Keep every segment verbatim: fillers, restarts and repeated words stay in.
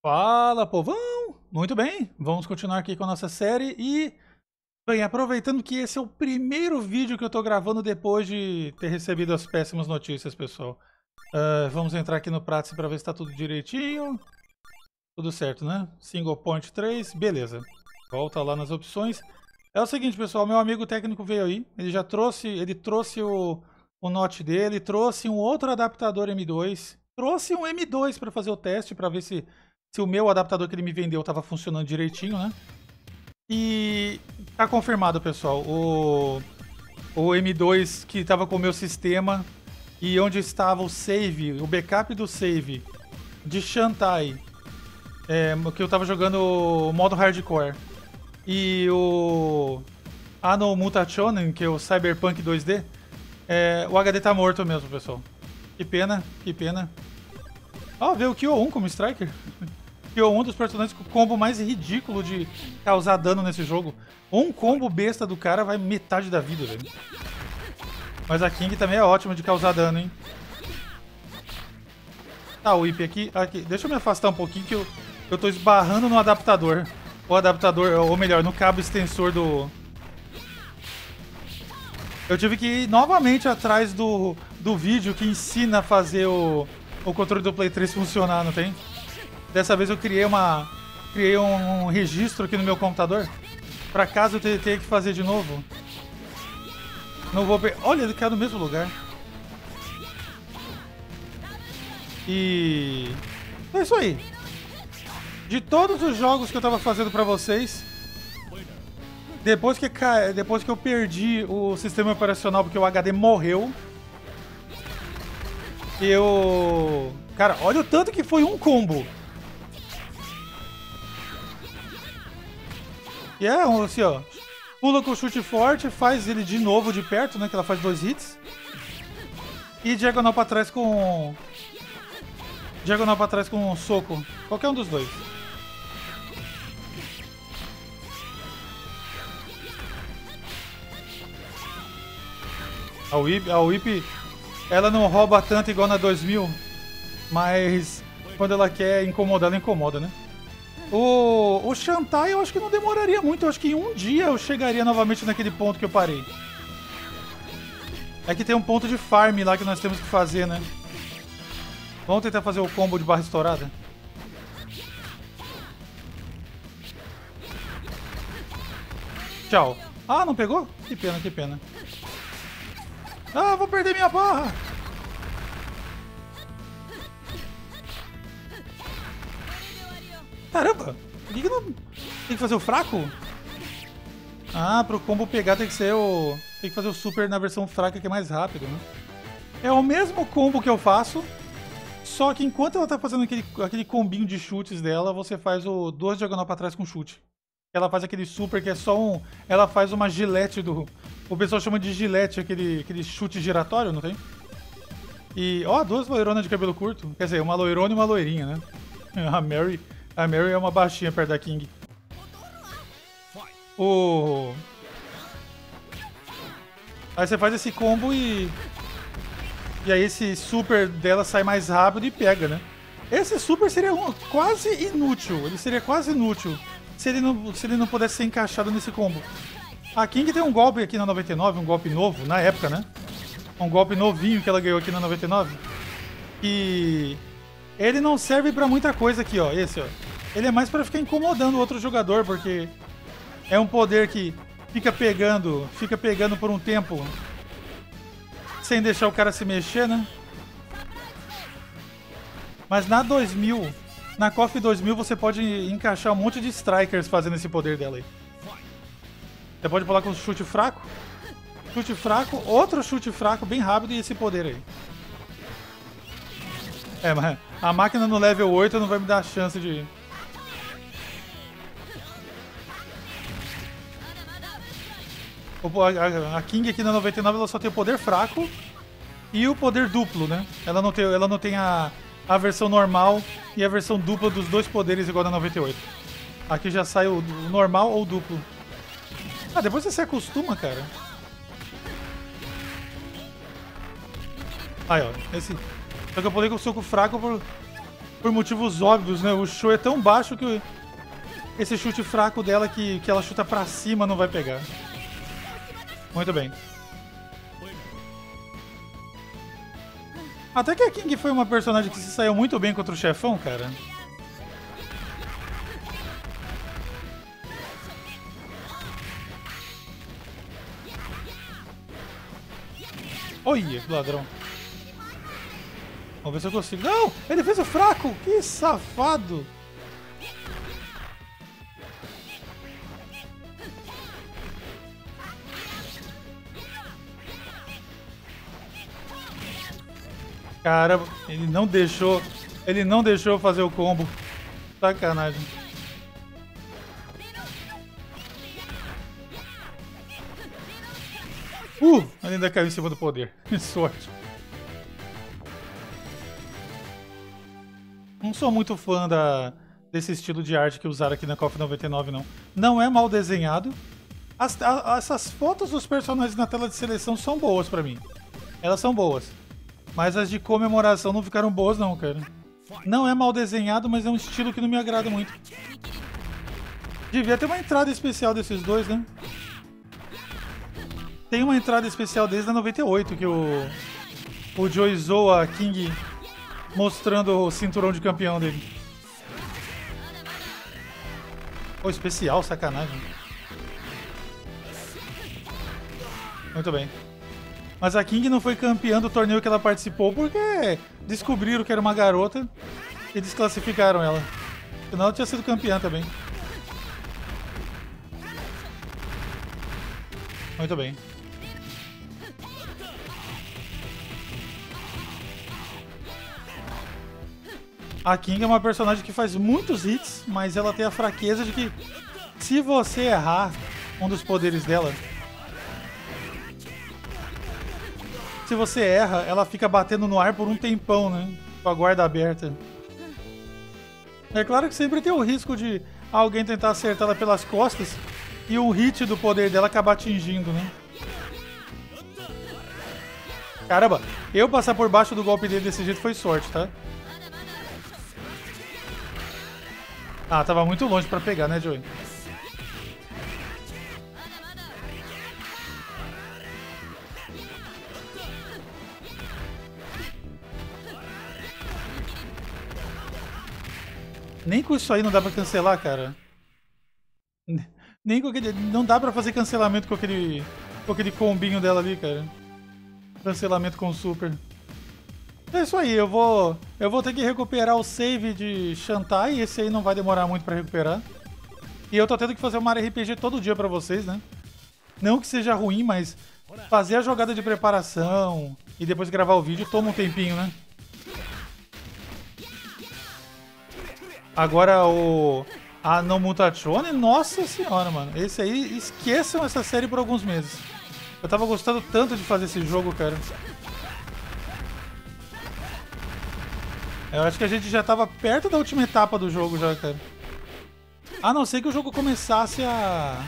Fala, povão! Muito bem, vamos continuar aqui com a nossa série e, bem, aproveitando que esse é o primeiro vídeo que eu tô gravando depois de ter recebido as péssimas notícias, pessoal. Uh, vamos entrar aqui no Pratice para ver se tá tudo direitinho. Tudo certo, né? Single Point três, beleza. Volta lá nas opções. É o seguinte, pessoal, meu amigo técnico veio aí, ele já trouxe, ele trouxe o, o Note dele, trouxe um outro adaptador M dois, trouxe um M dois para fazer o teste, para ver se... se o meu adaptador que ele me vendeu estava funcionando direitinho, né? E tá confirmado, pessoal. O, o M dois que estava com o meu sistema e onde estava o save, o backup do save de Shantae, é, que eu estava jogando o modo hardcore, e o Anno Mutationen, que é o Cyberpunk dois D, é, o H D tá morto mesmo, pessoal. Que pena, que pena. Ó, oh, veio o Kyo um como Striker. Kyo um dos personagens com o combo mais ridículo de causar dano nesse jogo. Um combo besta do cara vai metade da vida, velho. Mas a King também é ótima de causar dano, hein. Tá, o I P aqui, aqui. Deixa eu me afastar um pouquinho que eu, eu tô esbarrando no adaptador. O adaptador, ou melhor, no cabo extensor do... Eu tive que ir novamente atrás do, do vídeo que ensina a fazer o, o controle do Play três funcionar, não tem? Dessa vez eu criei uma criei um, um registro aqui no meu computador para caso eu tenha que fazer de novo. Não vou per... Olha, ele caiu no mesmo lugar. E é isso aí. De todos os jogos que eu tava fazendo para vocês, depois que ca... depois que eu perdi o sistema operacional porque o H D morreu, eu, cara, olha o tanto que foi um combo. E é assim, ó, pula com o chute forte, faz ele de novo de perto, né, que ela faz dois hits. E diagonal pra trás com... Diagonal pra trás com um soco, qualquer um dos dois. A Whip, a Whip, ela não rouba tanto igual na dois mil, mas quando ela quer incomodar, ela incomoda, né? O, o Shantae eu acho que não demoraria muito, eu acho que em um dia eu chegaria novamente naquele ponto que eu parei. É que tem um ponto de farm lá que nós temos que fazer, né? Vamos tentar fazer o combo de barra estourada? Tchau. Ah, não pegou? Que pena, que pena. Ah, vou perder minha barra! Caramba! Por que que não... Tem que fazer o fraco? Ah, pro combo pegar tem que ser o... Tem que fazer o super na versão fraca que é mais rápido, né? É o mesmo combo que eu faço, só que enquanto ela tá fazendo aquele, aquele combinho de chutes dela, você faz o dois diagonal pra trás com chute. Ela faz aquele super que é só um... Ela faz uma gilete do... O pessoal chama de gilete, aquele, aquele chute giratório, não tem? E, ó, duas loironas de cabelo curto. Quer dizer, uma loirona e uma loirinha, né? A Mary... A Mary é uma baixinha perto da King. O... Aí você faz esse combo e... E aí esse super dela sai mais rápido e pega, né? Esse super seria um... quase inútil. Ele seria quase inútil se ele, não, se ele não pudesse ser encaixado nesse combo. A King tem um golpe aqui na noventa e nove, um golpe novo, na época, né? Um golpe novinho que ela ganhou aqui na noventa e nove. E... ele não serve pra muita coisa aqui, ó. Esse, ó. Ele é mais pra ficar incomodando o outro jogador, porque é um poder que fica pegando, fica pegando por um tempo, sem deixar o cara se mexer, né? Mas na dois mil, na K O F dois mil, você pode encaixar um monte de strikers fazendo esse poder dela aí. Você pode pular com chute fraco, chute fraco, outro chute fraco bem rápido e esse poder aí. É, mas a máquina no level oito não vai me dar a chance de... A King aqui na noventa e nove ela só tem o poder fraco e o poder duplo, né? Ela não tem, ela não tem a, a versão normal e a versão dupla dos dois poderes igual na noventa e oito. Aqui já sai o normal ou o duplo. Ah, depois você se acostuma, cara. Aí, ó. Esse... Só que eu pulei com o soco fraco por... por motivos óbvios, né? O show é tão baixo que esse chute fraco dela que, que ela chuta pra cima não vai pegar. Muito bem. Até que a King foi uma personagem que se saiu muito bem contra o chefão, cara. Olha, que ladrão. Vamos ver se eu consigo. Não! Ele fez o fraco! Que safado! Caramba, ele não deixou. Ele não deixou eu fazer o combo. Sacanagem. Uh! Ele ainda caiu em cima do poder. Que sorte. Não sou muito fã da, desse estilo de arte que usaram aqui na K O F noventa e nove, não. Não é mal desenhado. As, a, essas fotos dos personagens na tela de seleção são boas pra mim. Elas são boas. Mas as de comemoração não ficaram boas, não, cara. Não é mal desenhado, mas é um estilo que não me agrada muito. Devia ter uma entrada especial desses dois, né? Tem uma entrada especial desde a noventa e oito, que o, o Joey zoa a King mostrando o cinturão de campeão dele. Pô, especial, sacanagem. Muito bem. Mas a King não foi campeã do torneio que ela participou porque descobriram que era uma garota e desclassificaram ela. Senão ela tinha sido campeã também. Muito bem. A King é uma personagem que faz muitos hits, mas ela tem a fraqueza de que se você errar um dos poderes dela, se você erra, ela fica batendo no ar por um tempão, né? Com a guarda aberta. É claro que sempre tem o risco de alguém tentar acertar ela pelas costas e um hit do poder dela acabar atingindo, né? Caramba, eu passar por baixo do golpe dele desse jeito foi sorte, tá? Ah, tava muito longe pra pegar, né, Joey? Nem com isso aí não dá pra cancelar, cara. Nem com aquele... Não dá pra fazer cancelamento com aquele... Com aquele combinho dela ali, cara. Cancelamento com super. É isso aí, eu vou... Eu vou ter que recuperar o save de Shantae. Esse aí não vai demorar muito pra recuperar. E eu tô tendo que fazer uma R P G todo dia pra vocês, né? Não que seja ruim, mas... Fazer a jogada de preparação e depois gravar o vídeo toma um tempinho, né? Agora o... A No Mutachone, nossa senhora, mano. Esse aí, esqueçam essa série por alguns meses. Eu tava gostando tanto de fazer esse jogo, cara. Eu acho que a gente já tava perto da última etapa do jogo já, cara. A não ser que o jogo começasse a...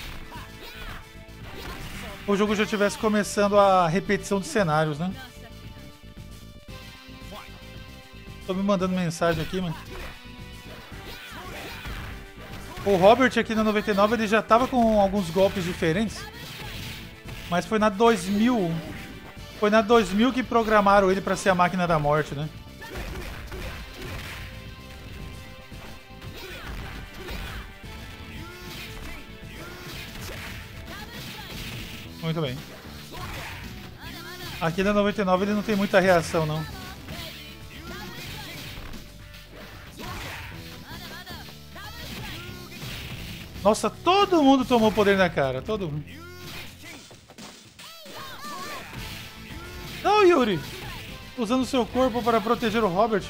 O jogo já estivesse começando a repetição de cenários, né? Tô me mandando mensagem aqui, mano. O Robert aqui na noventa e nove ele já tava com alguns golpes diferentes. Mas foi na dois mil. Foi na dois mil que programaram ele pra ser a máquina da morte, né? Muito bem. Aqui na noventa e nove ele não tem muita reação, não. Nossa, todo mundo tomou poder na cara. Todo mundo. Não, Yuri! Usando seu corpo para proteger o Robert.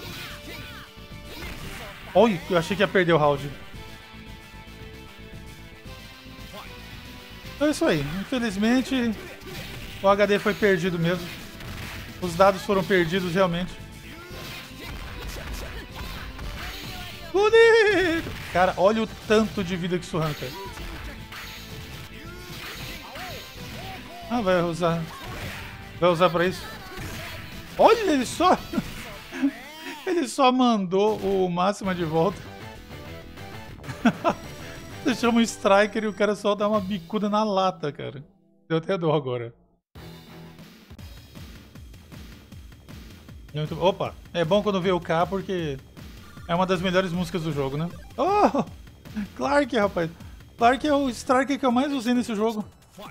Oi, eu achei que ia perder o round. Então é isso aí. Infelizmente, o H D foi perdido mesmo. Os dados foram perdidos realmente. Bonito! Cara, olha o tanto de vida que isso arranca. Ah, vai usar. Vai usar pra isso. Olha ele só! Ele só mandou o Máxima de volta. Você chama um Striker e o cara só dá uma bicuda na lata, cara. Deu até dor agora. Muito... Opa, é bom quando vê o K porque é uma das melhores músicas do jogo, né? Oh! Clark, rapaz. Clark é o Striker que eu mais usei nesse jogo.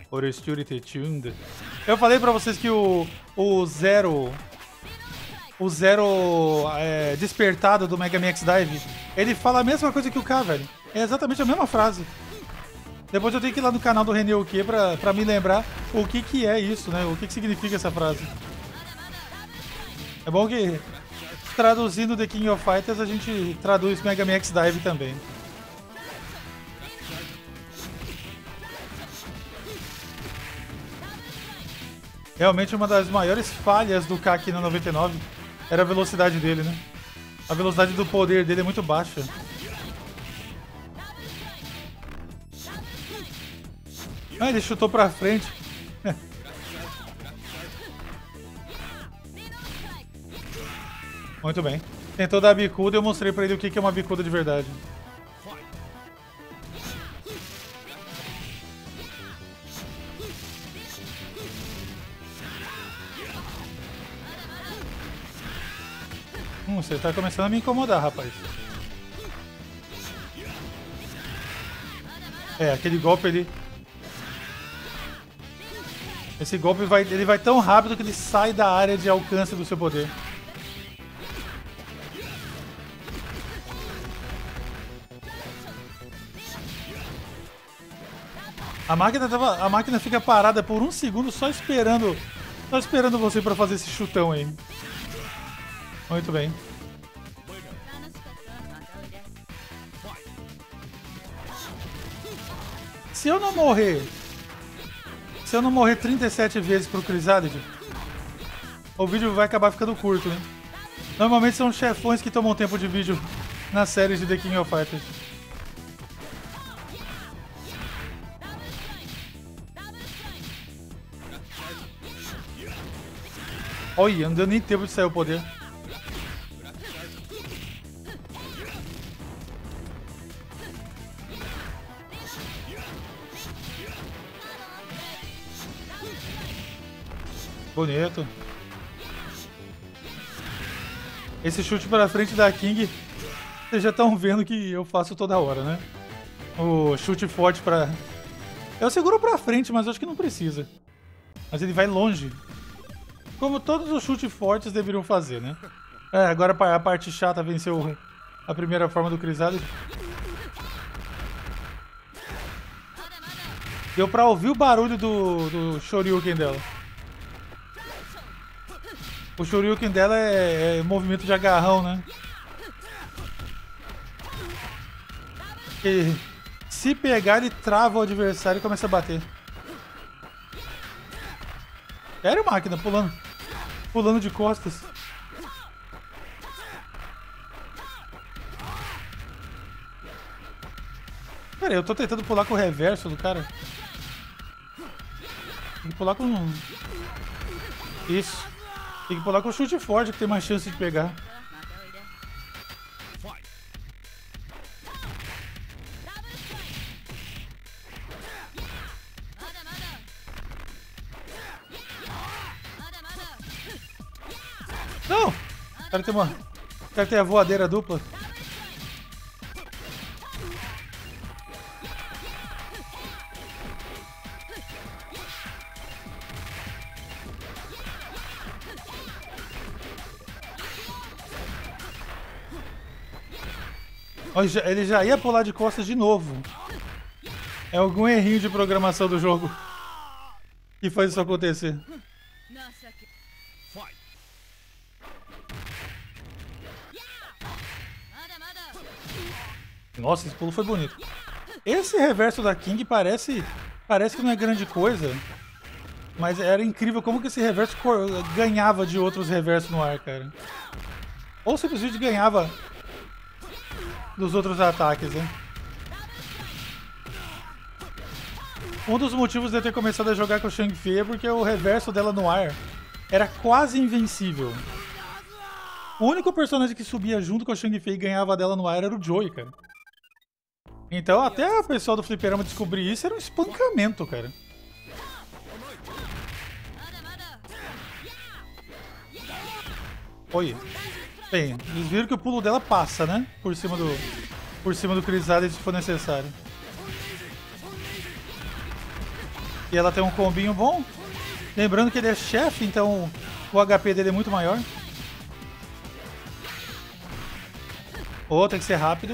Eu falei pra vocês que o, o Zero... O Zero é, despertado do Mega Man X-Dive, ele fala a mesma coisa que o K, velho. É exatamente a mesma frase. Depois eu tenho que ir lá no canal do René o quê pra, pra me lembrar o que que é isso, né? O que que significa essa frase. É bom que, traduzindo The King of Fighters, a gente traduz Mega Man X-Dive também. Realmente uma das maiores falhas do K aqui na noventa e nove era a velocidade dele, né? A velocidade do poder dele é muito baixa. Ah, ele chutou pra frente. Muito bem. Tentou dar bicuda e eu mostrei pra ele o que é uma bicuda de verdade. Hum, você tá começando a me incomodar, rapaz. É, aquele golpe ali. Esse golpe vai, ele vai tão rápido que ele sai da área de alcance do seu poder. A máquina, tava, a máquina fica parada por um segundo só esperando, só esperando você pra fazer esse chutão aí. Muito bem. Se eu não morrer, se eu não morrer trinta e sete vezes pro Crysalid, o vídeo vai acabar ficando curto, né? Normalmente são chefões que tomam tempo de vídeo nas séries de The King of Fighters. Olha, não deu nem tempo de sair o poder. Bonito. Esse chute para frente da King, vocês já estão vendo que eu faço toda hora, né? O chute forte para... Eu seguro para frente, mas acho que não precisa. Mas ele vai longe. Como todos os chutes fortes deveriam fazer, né? É, agora a parte chata venceu a primeira forma do Crysalid. Deu pra ouvir o barulho do, do Shoryuken dela. O Shoryuken dela é, é movimento de agarrão, né? E se pegar, ele trava o adversário e começa a bater. Sério, máquina, pulando. Pulando de costas. Pera aí, eu tô tentando pular com o reverso do cara. Tem que pular com... Isso. Tem que pular com o chute forte que tem mais chance de pegar. Não! O cara tem uma... O cara tem a voadeira dupla. Ele já ia pular de costas de novo. É algum errinho de programação do jogo que faz isso acontecer. Nossa, esse pulo foi bonito. Esse reverso da King parece, parece que não é grande coisa, mas era incrível como que esse reverso ganhava de outros reversos no ar, cara. Ou simplesmente ganhava dos outros ataques, né? Um dos motivos de eu ter começado a jogar com o Shang Fei é porque o reverso dela no ar era quase invencível. O único personagem que subia junto com a Shang Fei e ganhava dela no ar era o Joey, cara. Então até o pessoal do fliperama descobrir isso era um espancamento, cara. Oi. Bem, eles viram que o pulo dela passa, né? Por cima do, por cima do Crisada se for necessário. E ela tem um combinho bom. Lembrando que ele é chefe, então o H P dele é muito maior. Oh, tem que ser rápido.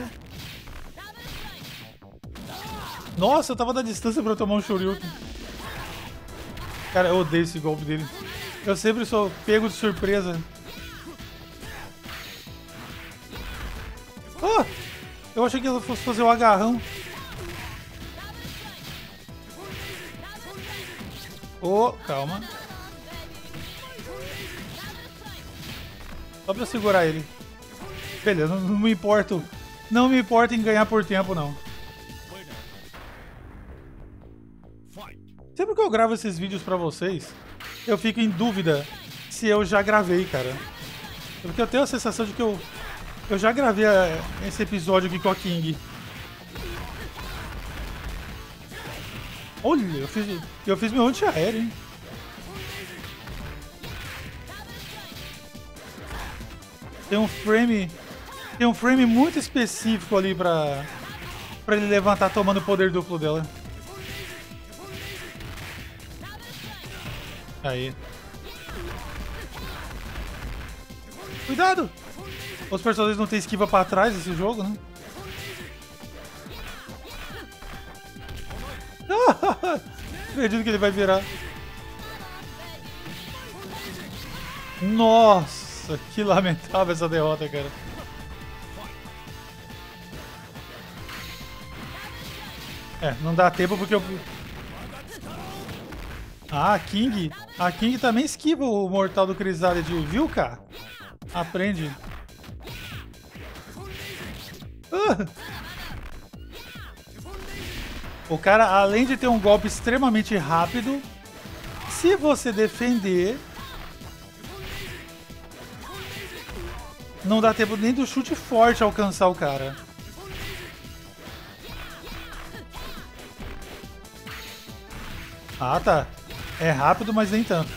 Nossa, eu tava da distância pra eu tomar um Shoryuken. Cara, eu odeio esse golpe dele. Eu sempre sou pego de surpresa. Oh, eu achei que ela fosse fazer o agarrão. Oh, calma. Só pra segurar ele. Beleza, não, não me importo. Não me importa em ganhar por tempo, não. Sempre que eu gravo esses vídeos pra vocês, eu fico em dúvida se eu já gravei, cara. Porque eu tenho a sensação de que eu, eu já gravei a, esse episódio aqui com a King. Olha, eu fiz, eu fiz meu anti-aéreo, hein? Tem um frame... Tem um frame muito específico ali pra, pra ele levantar tomando o poder duplo dela. Aí. Cuidado! Os personagens não tem esquiva pra trás nesse jogo, né? Acredito que ele vai virar. Nossa, que lamentável essa derrota, cara. É, não dá tempo porque eu... Ah, a King. A King também esquiva o mortal do Crisálide, viu, cara? Aprende. Uh! O cara, além de ter um golpe extremamente rápido, se você defender, não dá tempo nem do chute forte alcançar o cara. Ah, tá. É rápido, mas nem tanto.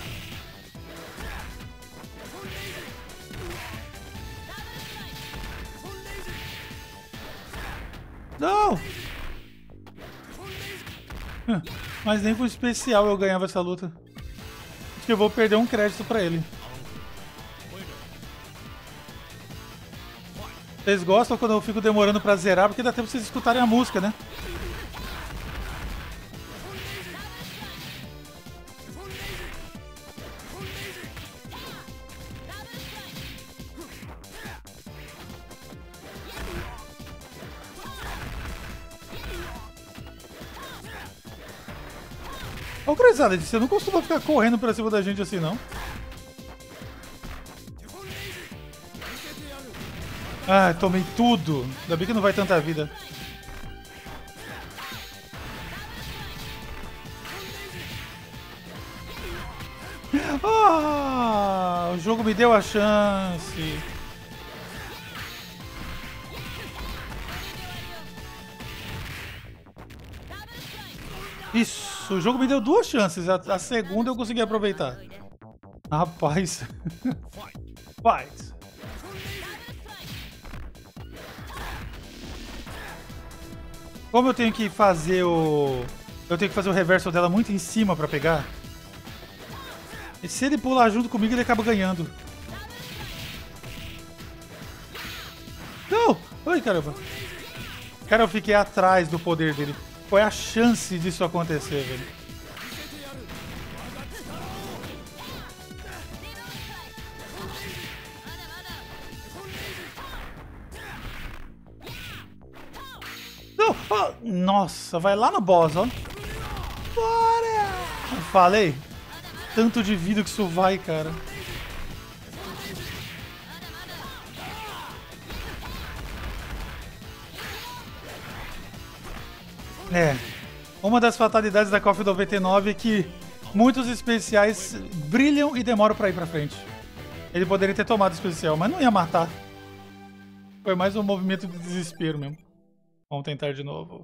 Não! Mas nem com especial eu ganhava essa luta. Acho que eu vou perder um crédito pra ele. Vocês gostam quando eu fico demorando pra zerar, porque dá tempo pra vocês escutarem a música, né? Ô, Crisada, você não costuma ficar correndo pra cima da gente assim, não? Ah, tomei tudo. Ainda bem que não vai tanta vida. Ah, o jogo me deu a chance. Isso, o jogo me deu duas chances. A, a segunda eu consegui aproveitar. Rapaz. Fight. Como eu tenho que fazer o... Eu tenho que fazer o reverso dela muito em cima pra pegar. E se ele pular junto comigo, ele acaba ganhando. Não! Ai, caramba. Cara, eu fiquei atrás do poder dele. Foi a chance disso acontecer, velho. Não! Oh, nossa, vai lá no boss, ó. Bora! Falei. Tanto de vida que isso vai, cara. É. Uma das fatalidades da KOF noventa e nove é que muitos especiais brilham e demoram pra ir pra frente. Ele poderia ter tomado especial, mas não ia matar. Foi mais um movimento de desespero mesmo. Vamos tentar de novo.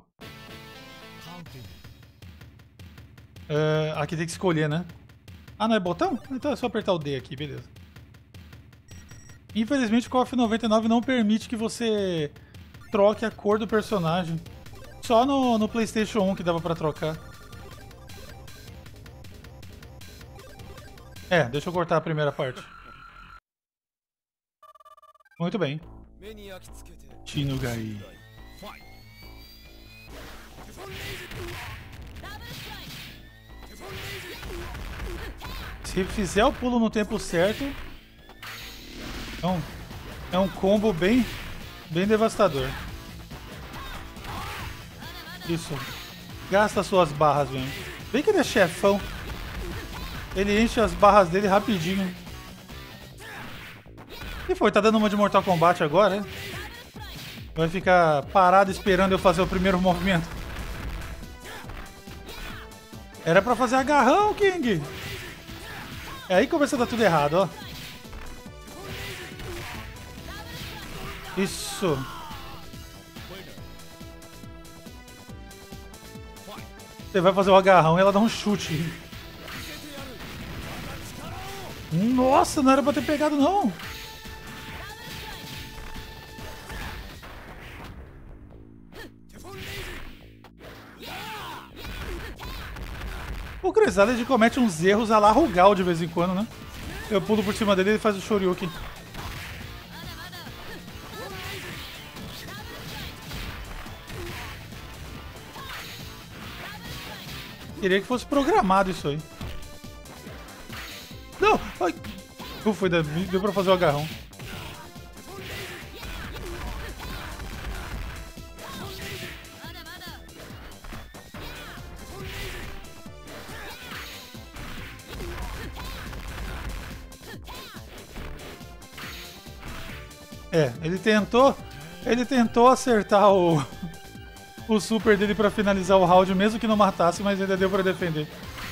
Uh, aqui tem que escolher, né? Ah, não é botão? Então é só apertar o D aqui, beleza. Infelizmente o K O F noventa e nove não permite que você troque a cor do personagem. Só no, no PlayStation um que dava pra trocar. É, deixa eu cortar a primeira parte. Muito bem. Shinugai. Se fizer o pulo no tempo certo, é um, é um combo bem, bem devastador. Isso. Gasta suas barras mesmo. Bem que ele é chefão. Ele enche as barras dele rapidinho. E foi? Tá dando uma de Mortal Kombat agora, né? Vai ficar parado esperando eu fazer o primeiro movimento. Era pra fazer agarrão, King! É aí que começa a dar tudo errado, ó. Isso. Você vai fazer o agarrão e ela dá um chute. Nossa, não era pra ter pegado, não. O Cruzado ele comete uns erros a la Rugal de vez em quando, né? Eu pulo por cima dele e ele faz o Shoryuken. Queria que fosse programado isso aí. Não! Ai! Ufa, deu pra fazer o agarrão. É, ele tentou, ele tentou acertar o, o super dele pra finalizar o round, mesmo que não matasse, mas ainda deu pra defender.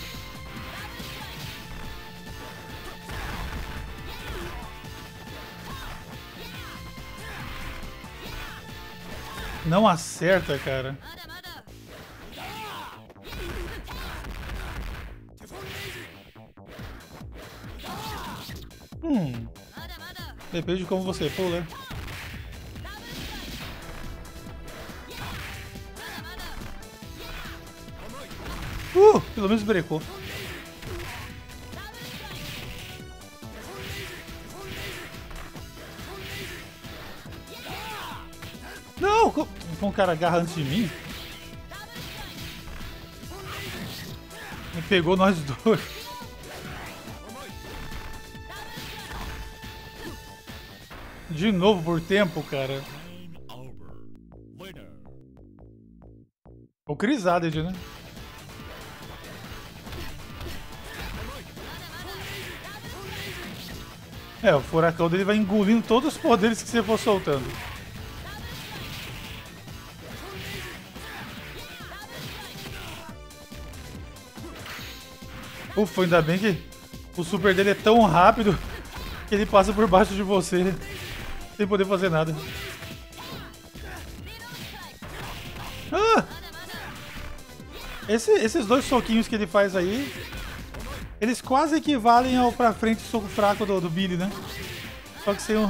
Não acerta, cara. Hum... Depende de como você pula. Uh, pelo menos brecou. Não! Como um cara agarra antes de mim? Me pegou nós dois. De novo por tempo, cara. O Crisades, né? É, o furacão dele vai engolindo todos os poderes que você for soltando. Ufa, ainda bem que o super dele é tão rápido que ele passa por baixo de você. Sem poder fazer nada. Ah! Esse, esses dois soquinhos que ele faz aí, eles quase equivalem ao pra frente soco fraco do, do Billy, né? Só que sem um...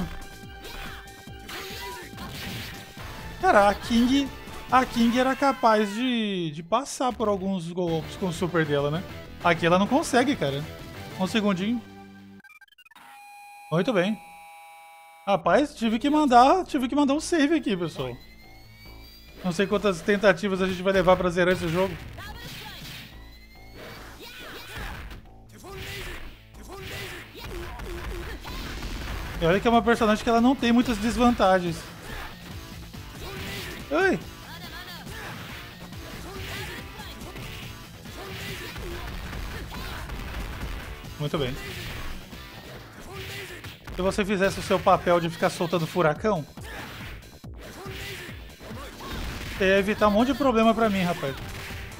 Cara, a King, a King era capaz de, de passar por alguns golpes com o super dela, né? Aqui ela não consegue, cara. Um segundinho. Muito bem. Rapaz, tive que mandar, tive que mandar um save aqui, pessoal. Não sei quantas tentativas a gente vai levar pra zerar esse jogo. E olha que é uma personagem que ela não tem muitas desvantagens. Ai! Muito bem. Se você fizesse o seu papel de ficar soltando furacão, você ia evitar um monte de problema pra mim, rapaz.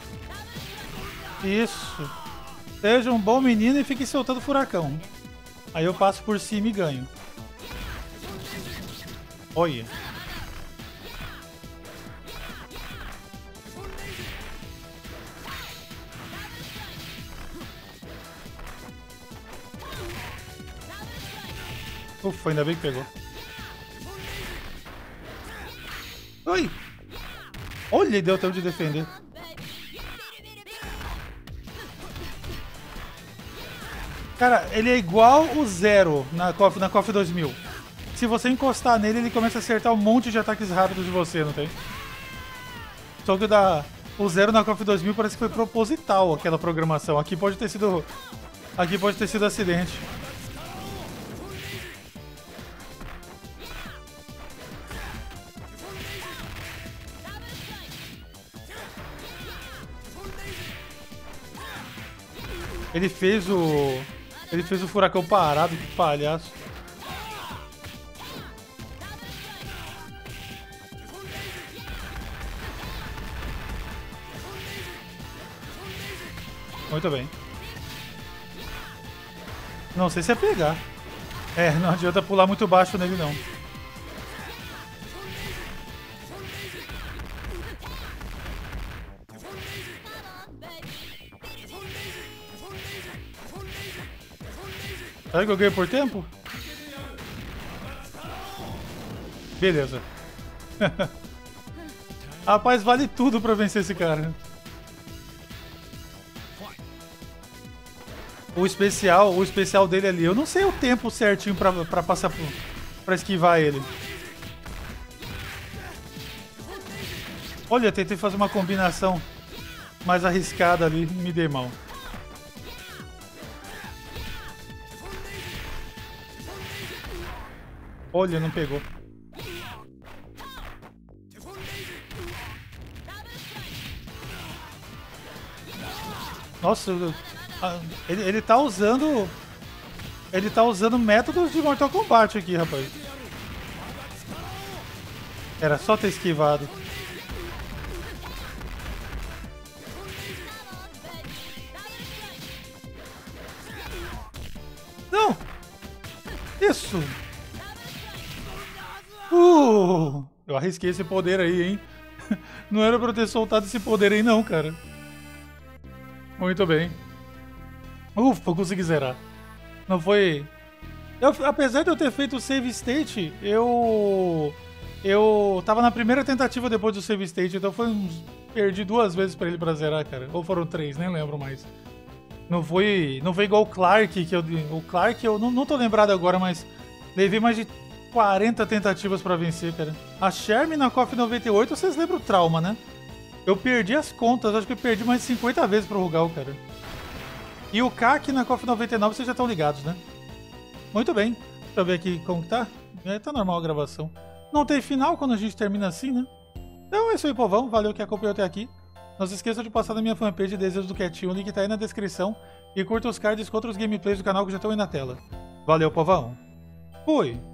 Isso. Seja um bom menino e fique soltando furacão. Aí eu passo por cima e ganho. Olha. Ufa, ainda bem que pegou. Oi! Olha, deu tempo de defender. Cara, ele é igual o Zero na K O F, na K O F dois mil. Se você encostar nele, ele começa a acertar um monte de ataques rápidos de você, não tem? Só que o, da, o Zero na K O F dois mil parece que foi proposital aquela programação. Aqui pode ter sido... Aqui pode ter sido acidente. Ele fez o... Ele fez o furacão parado, que palhaço. Muito bem. Não sei se é pegar. É, não adianta pular muito baixo nele, não. Será que eu ganhei por tempo? Beleza. Rapaz, vale tudo pra vencer esse cara. O especial, o especial dele ali, eu não sei o tempo certinho pra, pra passar por, pra esquivar ele. Olha, eu tentei fazer uma combinação mais arriscada ali, me dei mal. Olha, não pegou. Nossa, ele, ele tá usando... Ele tá usando métodos de Mortal Kombat aqui, rapaz. Era só ter esquivado. Não! Isso! Uh! Eu arrisquei esse poder aí, hein? Não era pra eu ter soltado esse poder aí não, cara. Muito bem. Ufa, eu consegui zerar. Não foi... Eu, apesar de eu ter feito o save state, eu... Eu tava na primeira tentativa depois do save state, então foi uns... Perdi duas vezes pra ele pra zerar, cara. Ou foram três, nem lembro mais. Não foi... Não foi igual o Clark, que eu... O Clark eu não, não tô lembrado agora, mas... Levei mais de quarenta tentativas pra vencer, cara. A Shermie na K O F noventa e oito, vocês lembram o trauma, né? Eu perdi as contas, acho que eu perdi mais de cinquenta vezes pro Rugal, cara. E o K aqui na K O F noventa e nove, vocês já estão ligados, né? Muito bem. Deixa eu ver aqui como que tá. É, tá normal a gravação. Não tem final quando a gente termina assim, né? Então é isso aí, povão. Valeu que acompanhou até aqui. Não se esqueça de passar na minha fanpage Desejos do Quietinho, o link tá aí na descrição. E curta os cards com outros gameplays do canal que já estão aí na tela. Valeu, povão. Fui!